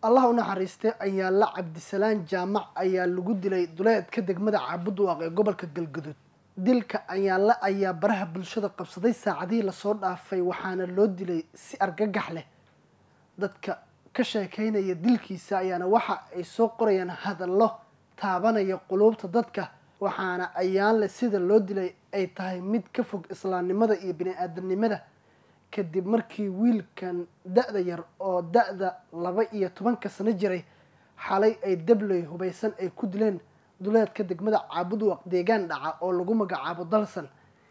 Allah u naxariistay ayaa la Cabdisalaan Jaamac ayaa lagu dilay duleedka degmada Caabudwaaq ee gobolka Galgaduud. Dilka ayaa baraha bulshada qabsaday saacadii la soo dhaafay waxaana loo dilay si argagax leh. Dadka ka sheekeynaya dilkiisa ayaana waxa ay soo qorayaan hadallo taabanaya qulubta dadka waxaana ayaan sida loo dilay ay tahay mid ka fog islaamnimada iyo bini'aadanimada. kadib markii wiilkan da'da yar oo da'da 12 sano jiray xalay ay dabley hubaysan ay ku dileen duleedka degmada Caabudwaaq deegaan dhaca oo lagu magacaabo Dalsan.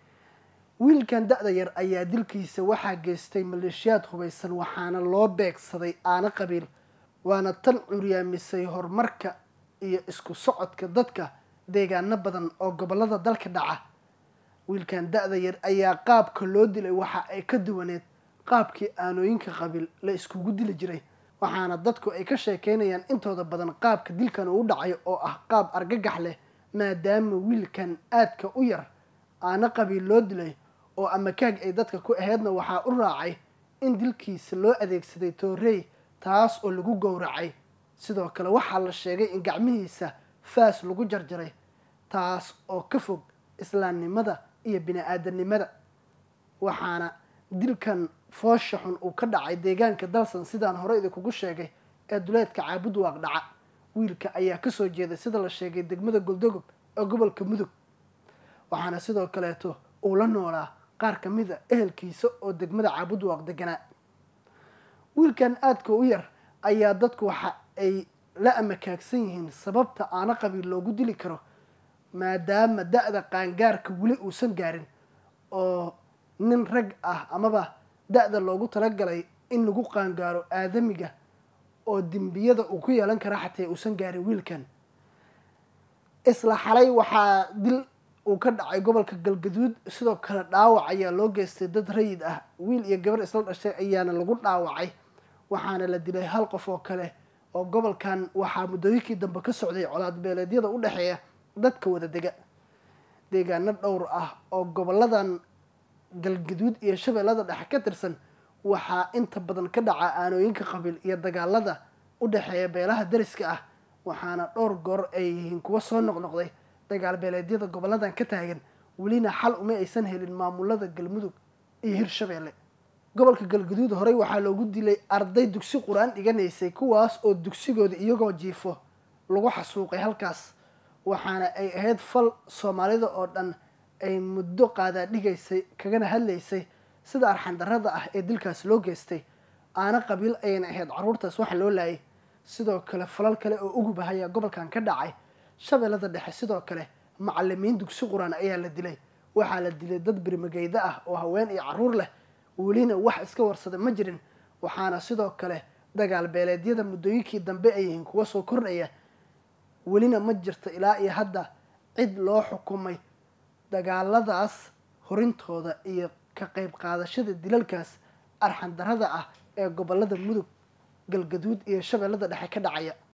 wiilkan da'da yar ayaa dilkiisa waxaa geystay maleeshiyaad hubaysan waxaana loo beegsaday aana qabiil waana tan curyaamisay horumarka iyo isku socodka dadka deegaano badan oo gobolada dalka dhaca. wiilkan da'da yar ayaa qaabka loo dilay waxa ay ka duwaneed qaabkii aanooyinka qabiil la iskugu dili jiray waxaana dadku ay ka sheekeynayaan intooda badan qaabka dilkan uu dhacay oo ah qaab argagax leh maadaama wiilkan aadka u yar aana qabiil loo dilay oo amakaag ay dadka ku aheedna waxaa u raacay in dilkiisa loo adeegsaday toorey taas oo lagu gowracay sidoo kale waxaa la sheegay in gacmihiisa faas lagu jarjaray taas oo ka fog islaamnimada iyo bini'aadanimada. waxaana dilkan foosha xun uu ka dhacay deegaanka Dalsan sidaan hore idinku sheegay ee duleedka Caabudwaaq dhaca. wiilka ayaa ka soo jeeday sida la sheegay degmada Galgaduud ee gobolka Mudug waxaana sidoo kale uu la noolaa qaar ka mid ah ehelkiisa oo degmada Caabudwaaq deganaa. wiilkan aadka u yar ayaa dadku waxa ay la amakaagsan yihiin sababta aana qabiil loogu dili karo maadaama da'da qaangaarka weli uusan gaarin oo nin rag ah amaba da'da loogu talagalay in lagu qaangaaro aadamiga oo dembiyada uu ku yeelan kara xataa uusan gaarin wiilkan. isla xalay waxaa dil uu ka dhacay gobolka Galgaduud sidoo kale dhaawac ayaa loo geystay dad rayid ah wiil iyo gabar isla dhashay ayaana lagu dhaawacay waxaana la dilay hal qof oo kale oo gobolkan waxaa muddooyinkii dambe ka socday colaad beeleedyada u dhaxeeya dadka wada dega deegaano dhowr ah oo goboladan Galgaduud iyo Shabeellada Dhexe ka tirsan waxaa inta badan ka dhaca aanooyinka qabiil iyo dagaalada u dhaxeeya beelaha dariska ah waxaana dhowr goor ay yihiin kuwa soo noqnoqday dagaal beeleedyada goboladan ka taagan welina xal uma aysan helin maamulada Galmudug iyo Hirshabeelle. gobolka Galgaduud horey waxaa loogu dilay arday dugsi quraan dhiganaysay kuwaas oo dugsigooda iyagoo jiifo lagu xasuuqay halkaas waxaana ay ahayd fal Soomaalida oo dhan ay muddo qaada dhigaysay kagana hadlaysay sida arxan darrada ah ee dilkaas loo geystay aana qabiil ayna ahayd caruurtaas waxa loo laayay. sidoo kale falal kale oo ugu bahaya gobolkan ka dhacay Shabeellada Dhexe sidoo kale macallimiin dugsi quraan ayaa la dilay waxaa la dilay dad birmageyda ah oo haween iyo caruur leh welina wax iska warsada ma jirin waxaana sidoo kale dagaal beeleedyada muddooyinkii dambe ay yihiin kuwa soo kordhaya welina ma jirto ilaa iyo hadda cid loo xukumay dagaaladaas horintooda iyo ka qayb qaadashada dilalkaas arxan darrada ah ee gobolada Mudug Galgaduud iyo Shabeellada Dhexe ka dhacaya.